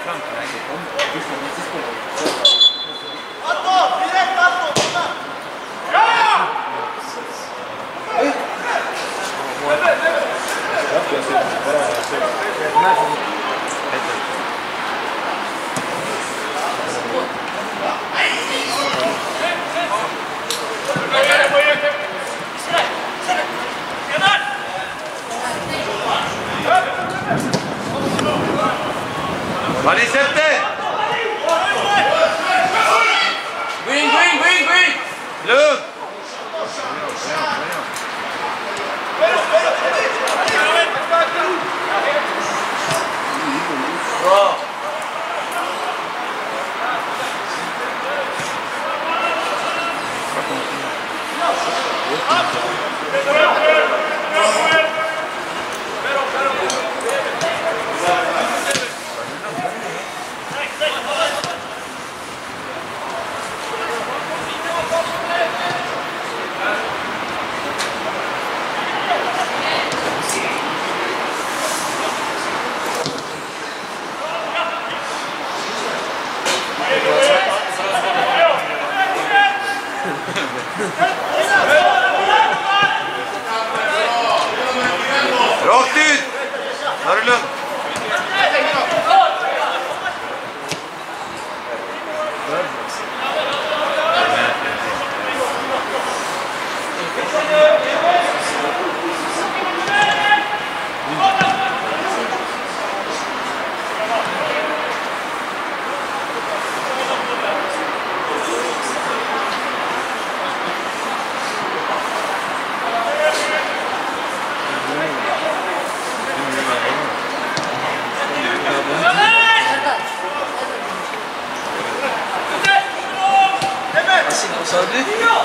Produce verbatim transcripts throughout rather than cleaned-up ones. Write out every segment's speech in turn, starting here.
Allez, Septet! Green, green, green, green! Look! Bra! Rakt ut! Har du lugnt? Sa du?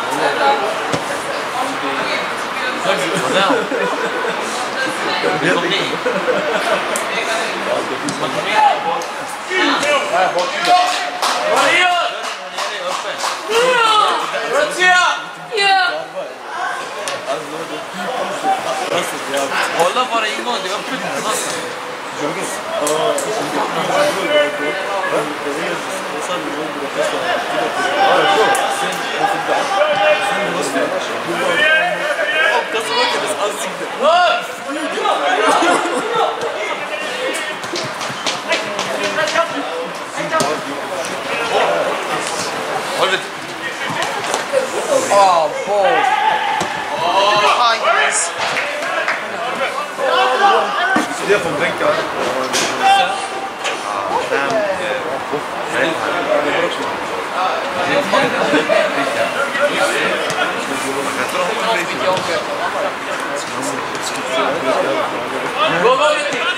Hålla bara ingång, det var öppet. Oh, ball. Hi, guys. Det är från bänken. Gå, gå,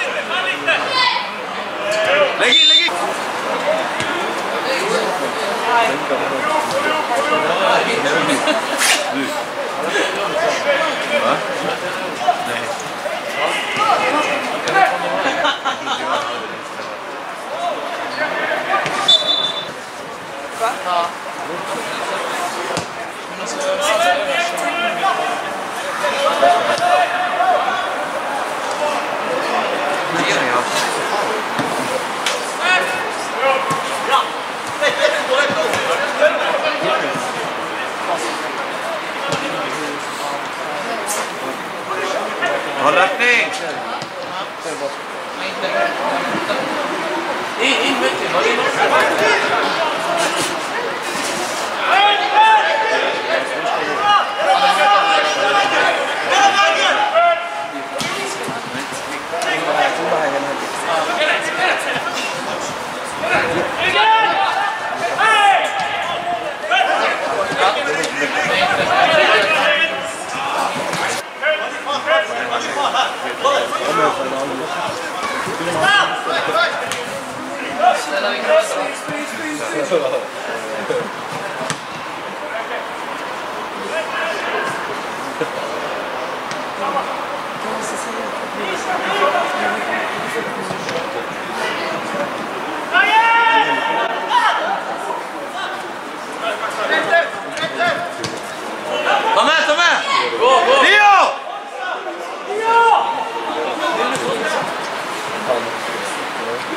lägg in, lägg in! Du. Va? Nej. Va? Ja. Håll öppning! In, in, vet du, vad är det? Ta med, ta med! Gå, gå! Leo! Leo!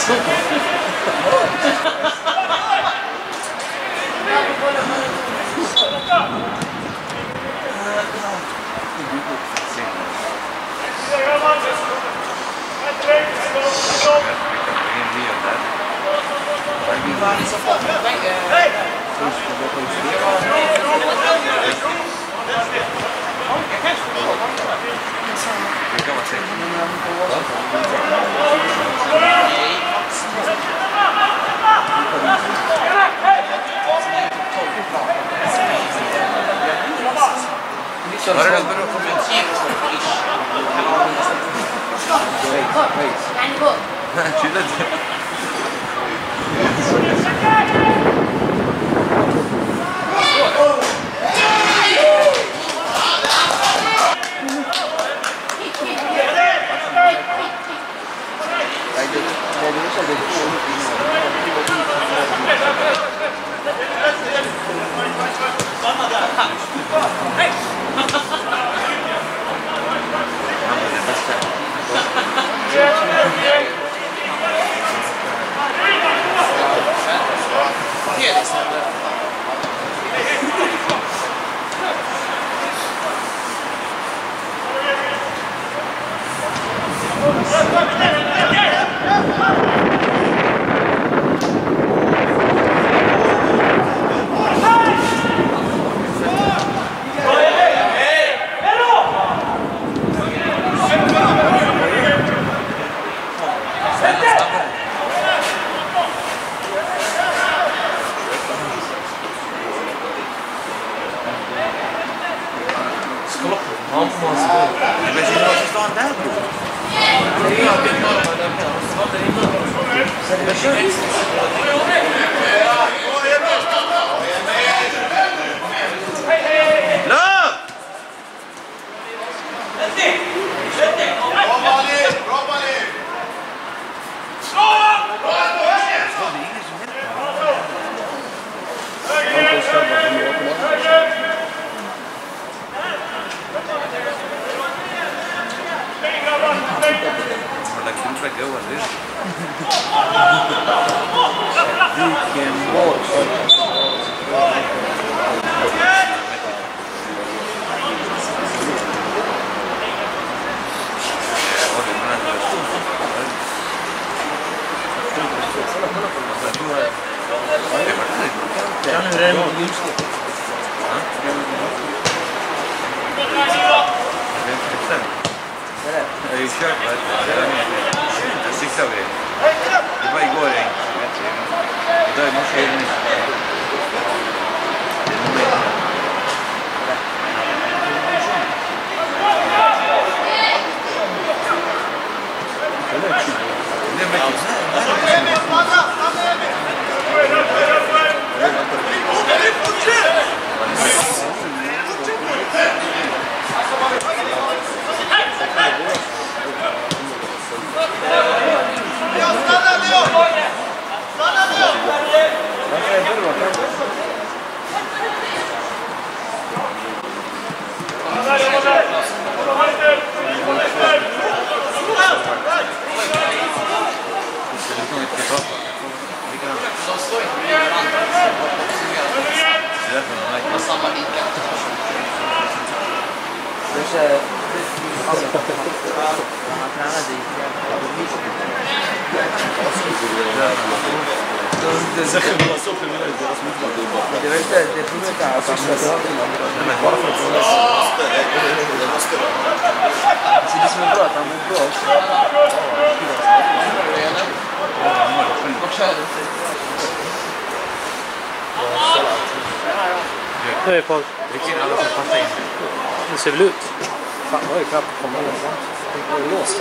Nu är Paul. Vilken alla som passar in. Det ser väl ut. Fan, vad är det knappt komma någonstans? Det var låst.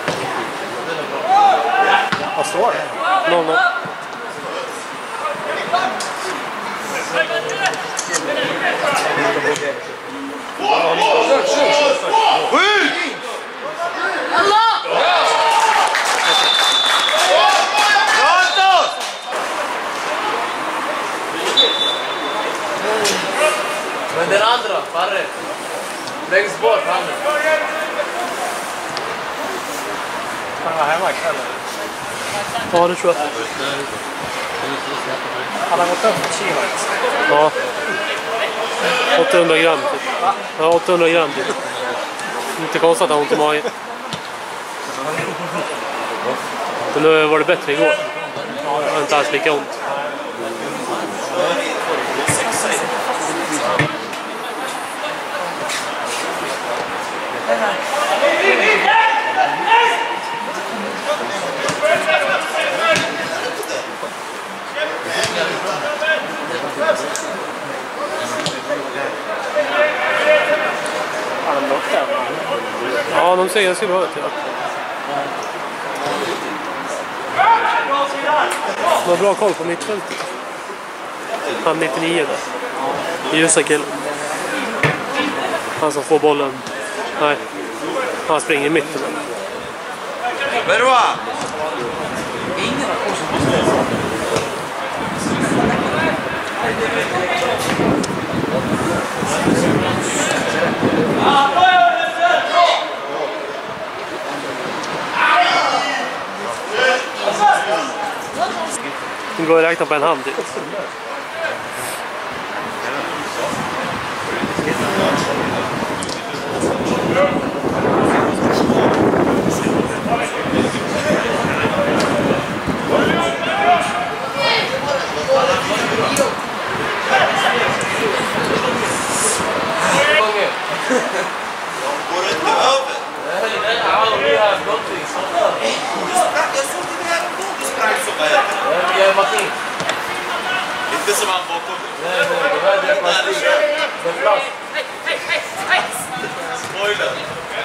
Vad står det? noll noll. Men den andra, Farre. Längst bort, han. Han var hemma ikväll. Ja, det tror jag. Han har gått upp ett kilo. Ja. åttahundra gram typ. Ja, åttahundra gram typ. Inte konstigt att han har ont i magen. Men nu var det bättre igår. Det var inte alls lika ont. Ja, de säger att det ser bra ut. Ja. De har bra koll på mittfältet. Han nittionio där. Ljusa killen. Han som får bollen. Nej. Han springer i mitten. Berua! Det går att räkna på en hand dit. Inte som han bakom. Nej, nej, det var det plastik. Det är plast. Spoiler.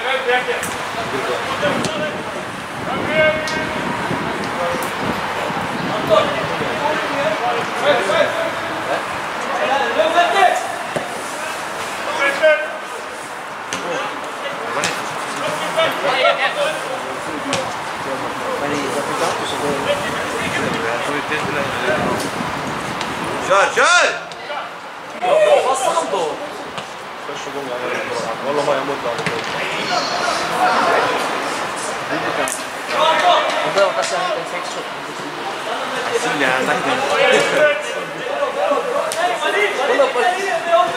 Kör, kör! Vad sa han då? Första gången jag var på Vad har jag mot laget? Han behöver kanske en liten sexshot. Ja, tack. Kolla på det.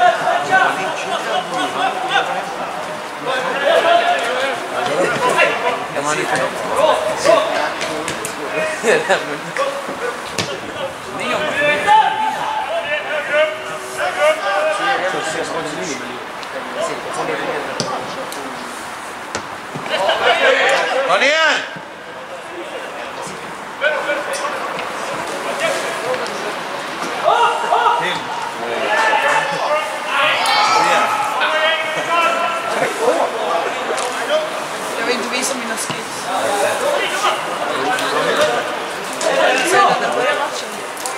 Kan man inte Kom igen! Jag vill inte visa mina skills. Börja matchen.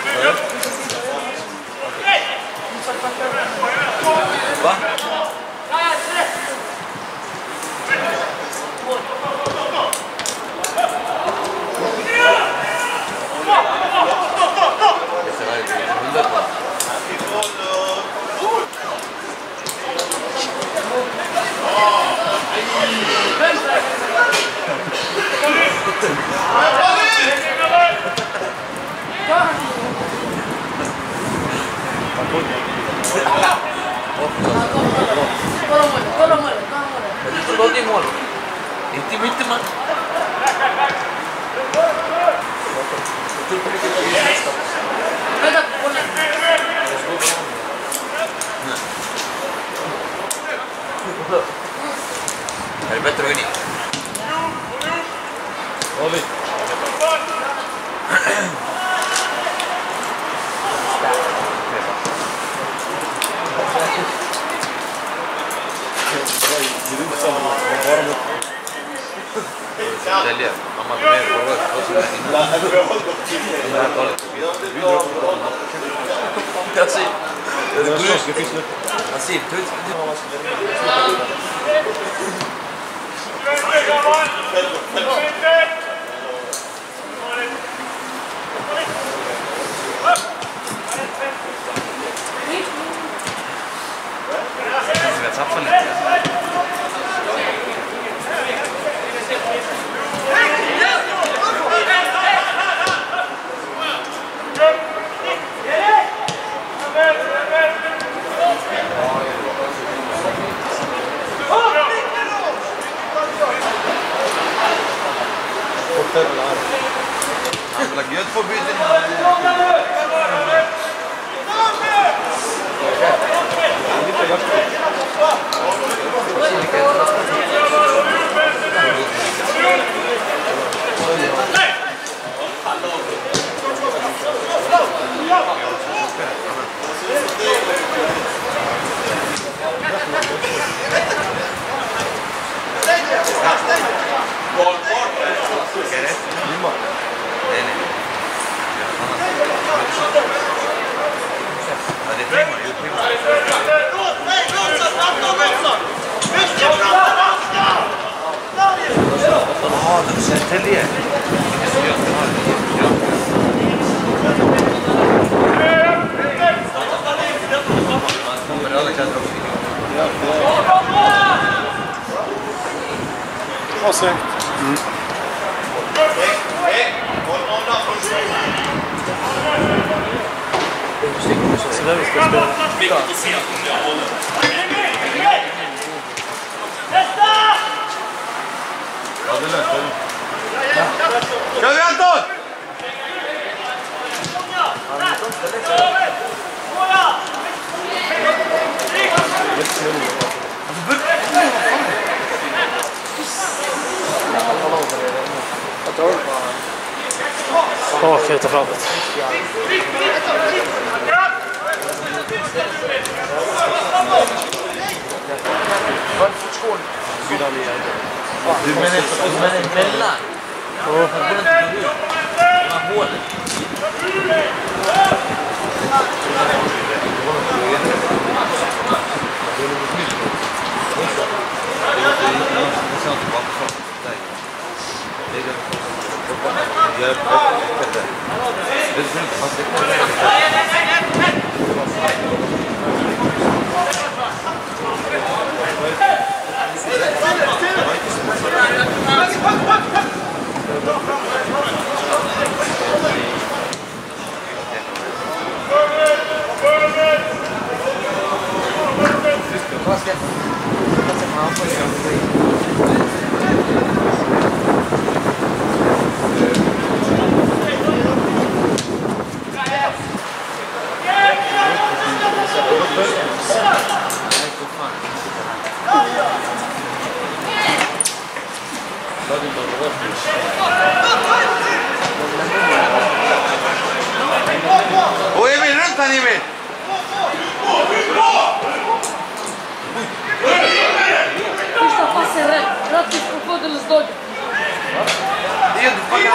Va? Kolla målet, kolla målet. Du får i mål. Inte i mitten, man. Vänta, bollen. Är det bättre att gå in? Olli. Sälja. Mamma tar med på röst. Vad som är inne. Det här talet. Jag ser. Det går ut. Jag ser. Ta ut. Jag tappar lite. Exakt. Mm. Så där vi ska spela. Ja, det löser vi. Kör vi Anton! Ja, kan jag ta framåt. Du menar emellan? Ja. Man går inte gå ut. Man håller. Och Emil, runt han Emil! Ništa pa se red, ratni krokodil s dođe. Idu pa ga!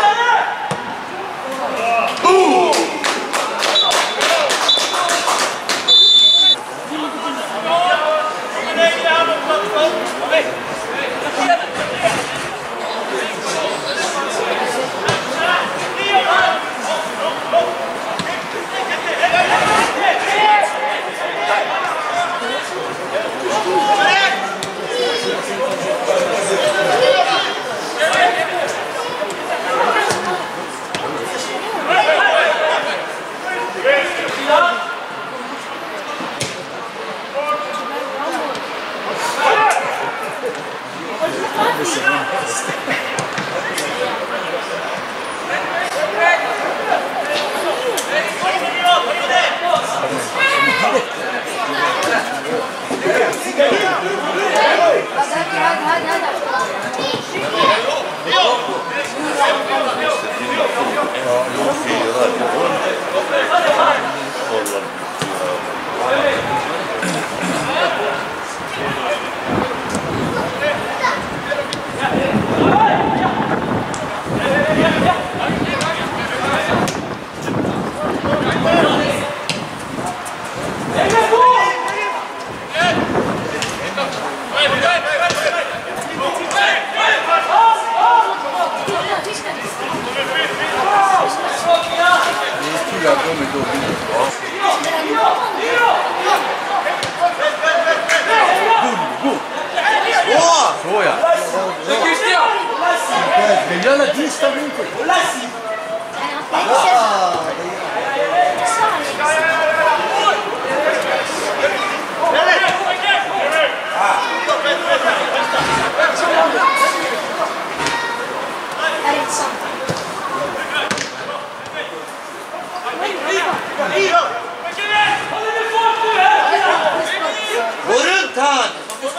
Gå runt han!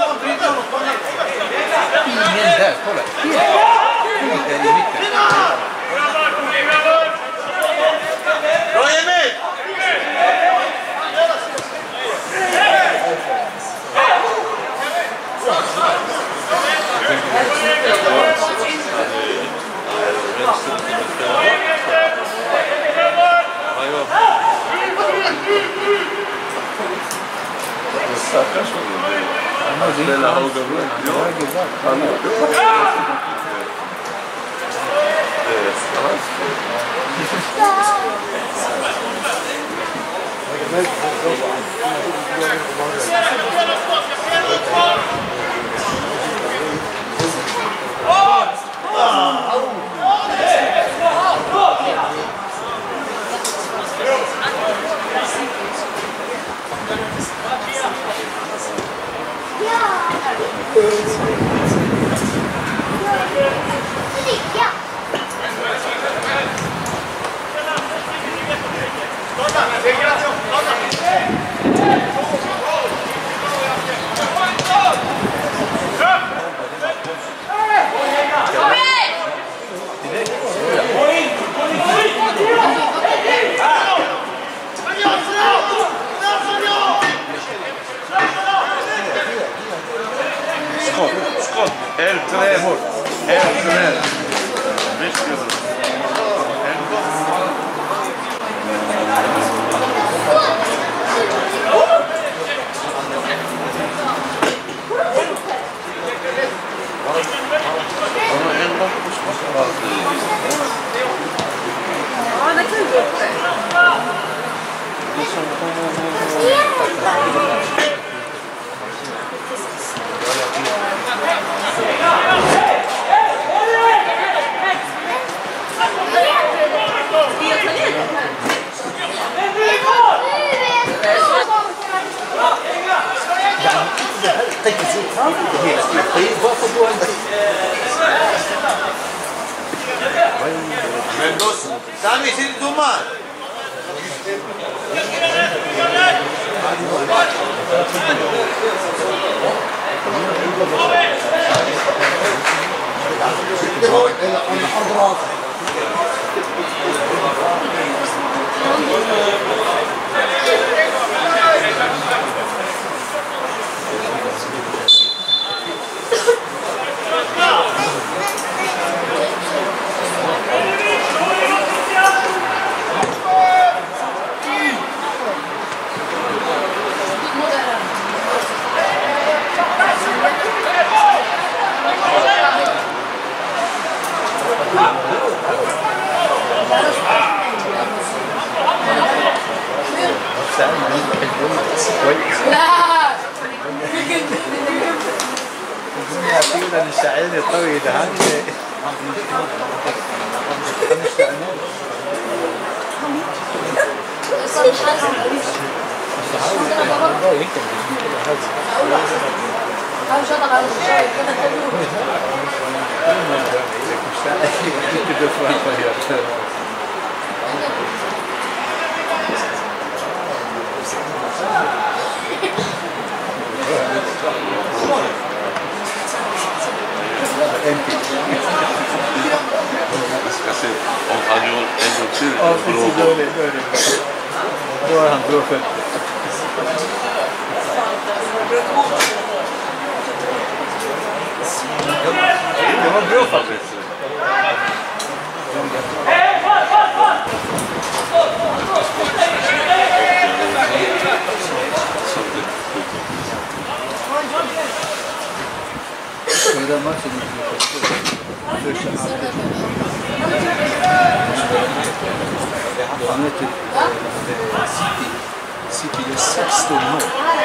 Ingen där, kolla. Ingen där i mitten. Bra Emil! Ställa höger runt. Ja, exakt. Han är det. Sami, senti tu male. الدنيا الشعير الطويل هذه Parce qu'en radio, elle aussi, Oh, c'est désolé, désolé. Ouais, un peu fait. Det var bra faktiskt. Den där matchen han är typ City är sexton mål.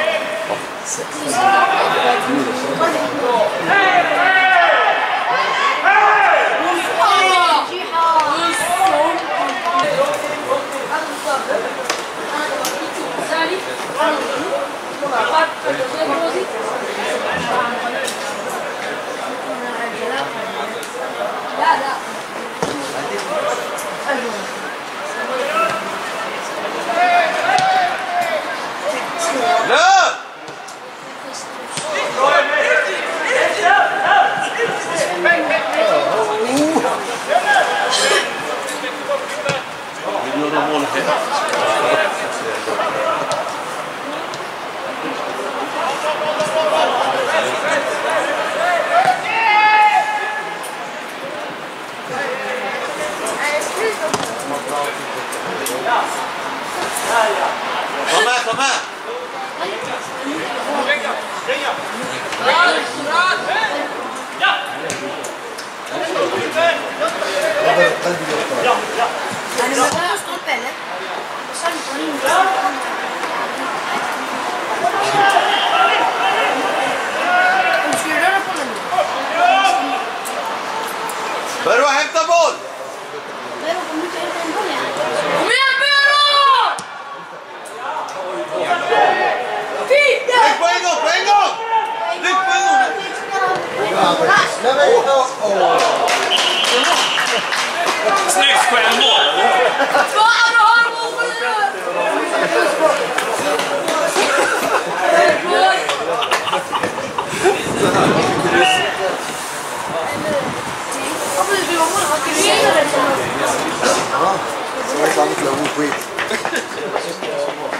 Toma, toma.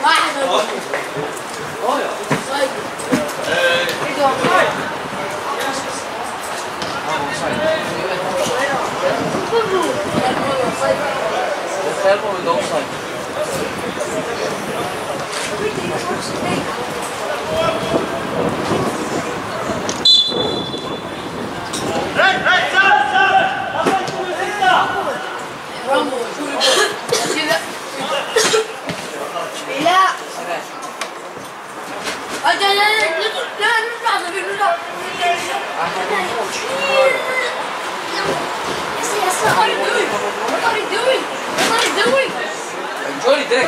Fermo with offside. Enjoy direkt.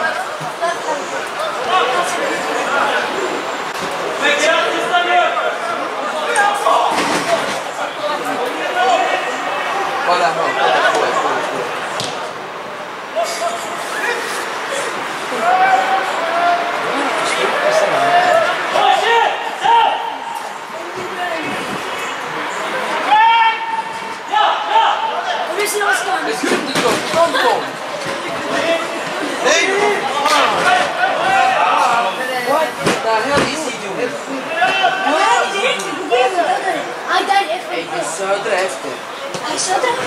Olha, Söder efter. Hij zat er.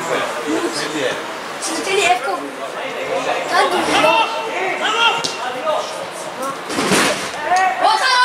Ze zitten niet even komen. Dat doe je wel. Wat